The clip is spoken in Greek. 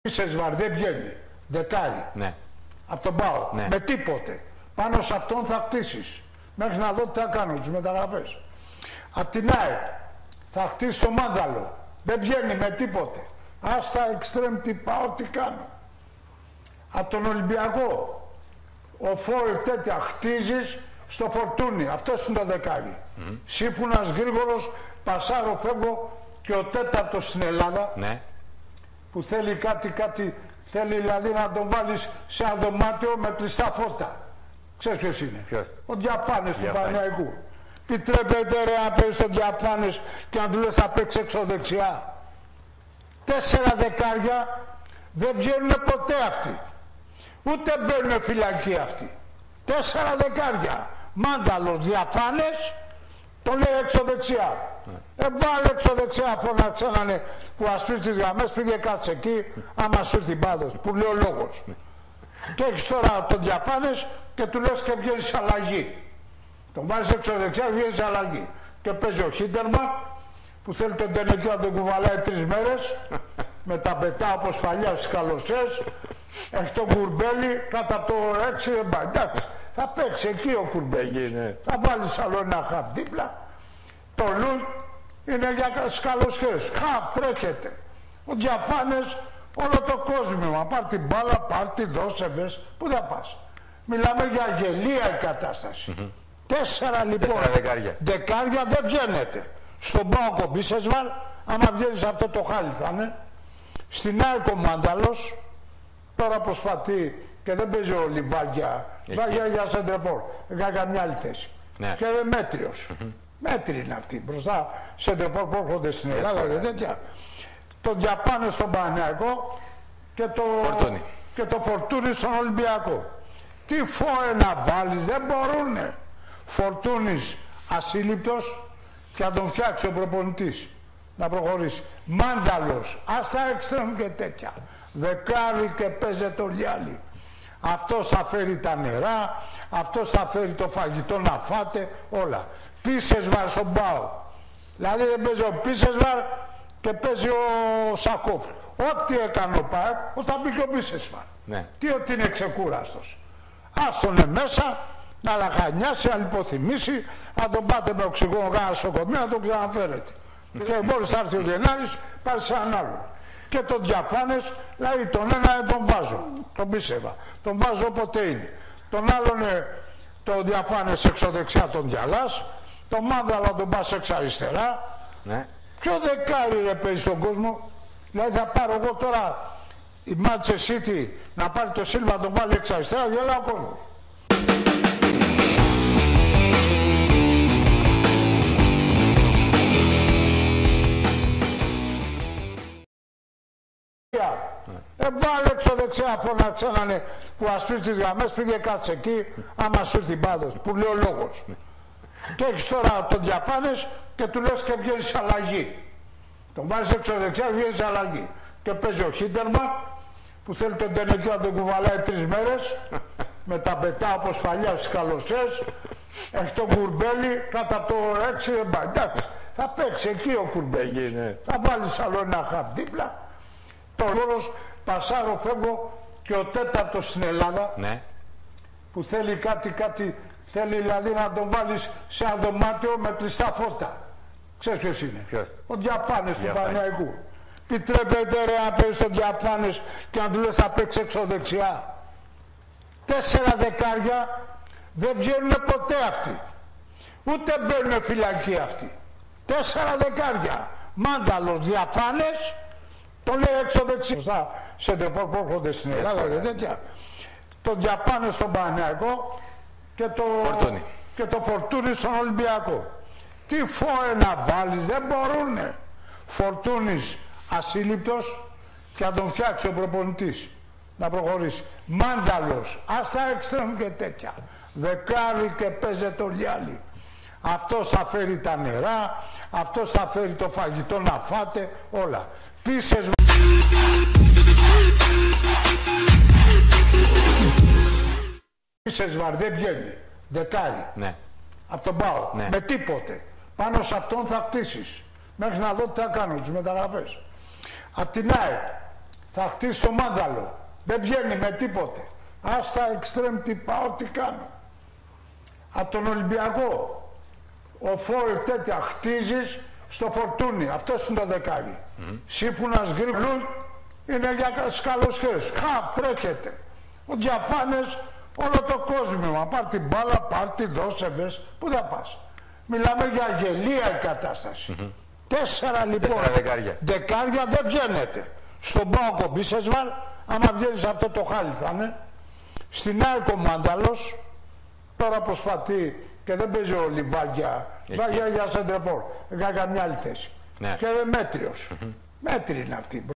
Πίσεσβαρ δεν βγαίνει. Δεκάρι. Ναι. Από τον ΠΑΟ. Ναι. Με τίποτε. Πάνω σε αυτόν θα χτίσεις. Μέχρι να δω τι θα κάνω τις μεταγραφές. Απ' την ΑΕΚ θα χτίσει το Μάνταλο. Δεν βγαίνει με τίποτε. Άστα εξτρέμ τι πάω, τι κάνω. Από τον Ολυμπιακό. Ο Φόρε τέτοια χτίζεις στο Φορτούνι. Αυτός είναι το δεκάρι. Σύμφωνας γρήγορος, πασάρω, φεύγω και ο τέταρτος στην Ελλάδα. Ναι. Που θέλει κάτι, θέλει δηλαδή να τον βάλεις σε ένα δωμάτιο με κλειστά φώτα. Ξέρεις ποιος είναι? Ποιος? Ο Διαφάνες του Παναθηναϊκού. Επιτρέπεται ρε να παίζεις τον Διαφάνες και να του λες θα παίξει εξωδεξιά. 4 δεκάρια δεν βγαίνουν ποτέ αυτοί. Ούτε μπαίνουν φυλακή αυτοί. 4 δεκάρια. Μάνταλος, Διαφάνες, το λέει εξωδεξιά. Βάλε εξωδεξιά, φωνάξανε που ασπίσεις τις γραμμές, πήγε κάτσε εκεί, άμα σου έρθει πάδος, που λέει ο λόγος. Και έχεις τώρα τον Διαφάνες και του λες και βγαίνεις αλλαγή. Τον βάζεις εξωδεξιά, βγαίνεις αλλαγή. Και παίζει ο Χίντερμαν που θέλει τον Τενεκιό να τον κουβαλάει 3 μέρες, με τα πετά όπως παλιά στις καλωσές. Έχει τον Κουρμπέλη κάτω από το 6, εντάξει. Θα παίξει εκεί ο Κουρμπέλης. Θα βάλεις άλλο ένα χαφ δίπλα. Το Λουκ είναι για σκαλοσχές. Χαφ τρέχεται. Ο Διαφάνες όλο το κόσμο. Πάρ' την μπάλα, πάρ' τη δώσε βες. Πού θα πας? Μιλάμε για γελία η κατάσταση. 4 λοιπόν. 4 δεκάρια. Δεκάρια δεν βγαίνετε. Στον ΠΑΟΚ ο Μπίσεσβαρ, άμα βγαίνεις αυτό το χάλι θα είναι. Στην ΑΕΚ ο Μάνταλος, τώρα προσπαθεί και δεν παίζει ο Λιβάγια. Λιβάγια για σεντρεφόρ. Για καμιά άλλη θέση. Ναι. Και δεν μέτριος. Μέτρη είναι αυτή. Μπροστά σεντρεφόρ που έρχονται στην Ελλάδα και τέτοια. Τον Διαπάνε στον Παναθηναϊκό και το Φορτούνι στον Ολυμπιακό. Τι φόε να βάλεις, δεν μπορούνε. Φορτούνης ασύλληπτος και να τον φτιάξει ο προπονητής. Να προχωρήσει. Μάνταλος, άστα έξτρεμ και τέτοια. Δεκάρι και παίζεται όλοι οι άλλοι. Αυτός θα φέρει τα νερά, αυτός θα φέρει το φαγητό να φάτε, όλα. Πίσεσβαρ στον ΠΑΟ. Δηλαδή δεν παίζει ο Πίσεσβαρ και παίζει ο Σακόφ. Ό,τι έκανε ο ΠΑΟ, όταν μπήκε ο Πίσεσβαρ. Ναι. Τι ότι είναι ξεκούραστος. Άστονε μέσα, να λαχανιάσει, να λιποθυμήσει, να τον πάτε με οξυγόνο κάνα νοσοκομείο, να τον ξαναφέρετε. Και μόλις θα έρθει ο Γενάρης, πάρει σε έναν άλλο. Και τον Διαφάνες, δηλαδή τον ένα τον βάζω, τον πίστευα. Τον βάζω όποτε είναι. Τον άλλον τον Διαφάνες εξωδεξιά τον διαλάς, τον Μάνδαλα τον πας εξ αριστερά. Ναι. Ποιο δεκάρι ρε παίζει στον κόσμο? Δηλαδή θα πάρω εγώ τώρα η Manchester City να πάρει το Σίλβα να τον βάλει εξ αριστερά, γελάω ο κόσμος. Βάλε εξωδεξιά, φωνάξανε που ασπίσεις τις γραμμές, πήγε κάτσε εκεί, άμα σου έρθει πάδος, που λέει ο λόγος. Και έχεις τώρα τον Διαφάνες και του λες και βγαίνεις αλλαγή. Τον βάζεις εξωδεξιά, βγαίνεις αλλαγή. Και παίζει ο Χίντερμαν που θέλει τον Τενεκιό να τον κουβαλάει 3 μέρες, με τα πετά όπως παλιά στις καλωσές. Έχει τον Κουρμπέλη κάτω από το 6, εντάξει. Θα παίξει εκεί ο Κουρμπέλης. Θα βάλεις άλλο ένα χαφ δίπλα. Το ρόλος πασάρω, φεύγω και ο τέταρτος στην Ελλάδα. Ναι. Που θέλει κάτι, θέλει δηλαδή να τον βάλεις σε ένα δωμάτιο με κλειστά φώτα. Ξέρεις ποιος είναι? Ποιος? Ο Διαφάνες του Παναθηναϊκού. Επιτρέπεται ρε να παίζεις τον Διαφάνες και να του λες θα παίξει εξωδεξιά. 4 δεκάρια δεν βγαίνουν ποτέ αυτοί. Ούτε μπαίνουν φυλακή αυτοί. 4 δεκάρια. Μάνταλος, Διαφάνες, το λέει εξωδεξιά. Σεντρεφόρ που έρχονται στην Ελλάδα και τέτοια. Τον Διαπάνε στον Παναθηναϊκό και το Φορτούνι στον Ολυμπιακό. Τι φόε να βάλεις, δεν μπορούνε. Φορτούνης ασύλληπτος και να τον φτιάξει ο προπονητής. Να προχωρήσει. Μάνταλος, άστα έξτρεμ και τέτοια. Δεκάρι και παίζεται όλοι οι άλλοι. Αυτός θα φέρει τα νερά, αυτός θα φέρει το φαγητό να φάτε, όλα. Πίσες. Πίσεσβαρ δεν βγαίνει. Δεκάρι. Ναι. Από τον ΠΑΟ. Ναι. Με τίποτε. Πάνω σε αυτόν θα χτίσεις. Μέχρι να δω τι θα κάνω τις μεταγραφές. Απ' την ΑΕΚ Θα χτίσει το μάνταλο. Δεν βγαίνει με τίποτε. Άστα εξτρέμ τι πάω, τι κάνω. Από τον Ολυμπιακό, ο Φόρελ τέτοια χτίζεις στο Φορτούνι. Αυτός είναι το δεκάρι. Σύμφωνας Γρήγορου είναι για σκάλος χέρι. Χαφ, τρέχετε. Ο Διαφάνες, όλο το κόσμο. Πάρ' την μπάλα, πάρ' τη δώσε, βες. Πού θα πας. Μιλάμε για γελία η κατάσταση. 4 λοιπόν. 4 δεκάρια. Δεκάρια δεν βγαίνετε. Στον Πάοκο Μπίσεσβαρ, άμα βγαίνεις αυτό το χάλι θα είναι. Στην ΑΕΚ ο Μάνταλος, τώρα προσπαθεί και δεν παίζει ο Λιβάγια. Λιβάγια για σεντρεφόρ. Έκανε καμιά άλλη θέση. Ναι. Και μέτριος. Μέτρη είναι αυτή.